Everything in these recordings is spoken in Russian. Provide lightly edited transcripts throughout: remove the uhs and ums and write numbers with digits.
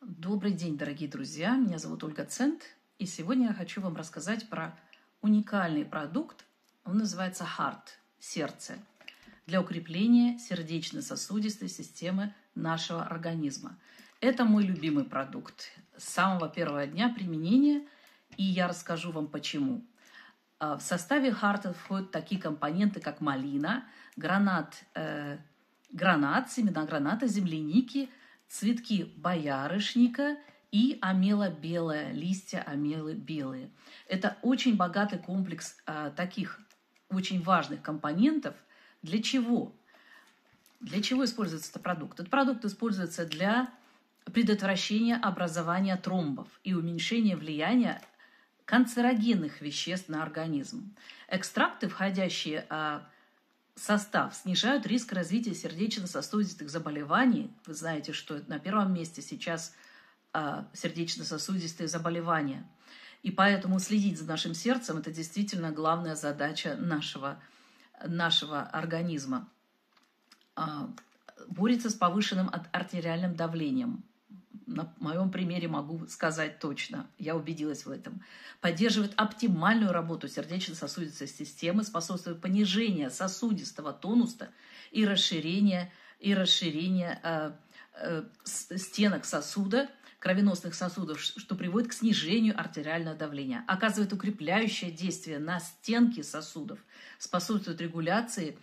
Добрый день, дорогие друзья! Меня зовут Ольга Цент, и сегодня я хочу вам рассказать про уникальный продукт. Он называется Heart – сердце, для укрепления сердечно-сосудистой системы нашего организма. Это мой любимый продукт с самого первого дня применения, и я расскажу вам почему. В составе Heart входят такие компоненты, как малина, гранат, семена граната, земляники, цветки боярышника и омела белая, листья омелы белые. Это очень богатый комплекс таких очень важных компонентов. Для чего? Для чего используется этот продукт? Этот продукт используется для предотвращения образования тромбов и уменьшения влияния канцерогенных веществ на организм. Экстракты, входящие в состав, снижают риск развития сердечно-сосудистых заболеваний. Вы знаете, что на первом месте сейчас сердечно-сосудистые заболевания. И поэтому следить за нашим сердцем – это действительно главная задача нашего организма. Борется с повышенным артериальным давлением. На моем примере могу сказать точно, я убедилась в этом. Поддерживает оптимальную работу сердечно-сосудистой системы, способствует понижению сосудистого тонуса и расширению стенок сосуда, кровеносных сосудов, что приводит к снижению артериального давления. Оказывает укрепляющее действие на стенки сосудов, способствует регуляции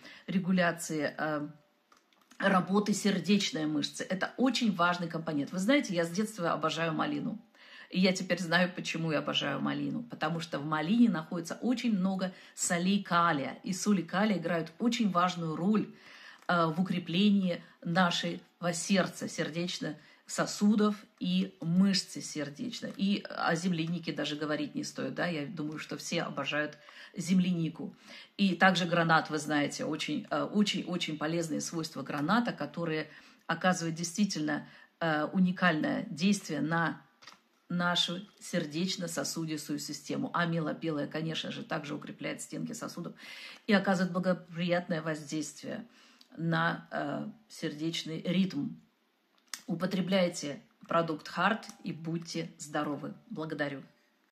работы сердечной мышцы. Это очень важный компонент. Вы знаете, я с детства обожаю малину. И я теперь знаю, почему я обожаю малину. Потому что в малине находится очень много солей калия. И соли калия играют очень важную роль в укреплении нашего сердца, сердечных сосудов и мышцы сердечной. И о землянике даже говорить не стоит. Да? Я думаю, что все обожают землянику. И также гранат, вы знаете, очень полезные свойства граната, которые оказывают действительно уникальное действие на нашу сердечно-сосудистую систему. Амела белая, конечно же, также укрепляет стенки сосудов и оказывает благоприятное воздействие на сердечный ритм. Употребляйте продукт Heart и будьте здоровы. Благодарю.